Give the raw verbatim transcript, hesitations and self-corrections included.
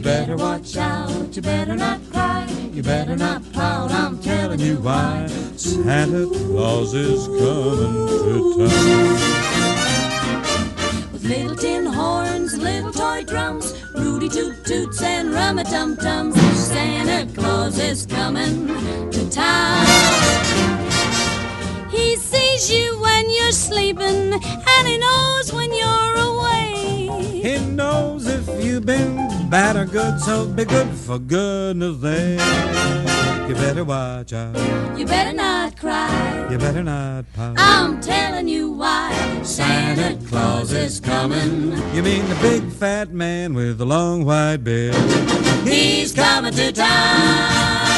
better watch out, you better not cry, you better not pout, I'm telling you why. Santa Claus is coming to town. With little tin horns and little toy drums, Rudy Toot Toots and Rum-a-Tum-Tums, Santa Claus is coming to town. He sees you when you're sleeping, and he knows when you're away. He knows if you've been bad or good, so be good for goodness sake. You better watch out, you better not cry, you better not pout, I'm telling you why. Santa Claus is coming. You mean the big fat man with the long white beard? He's coming to town.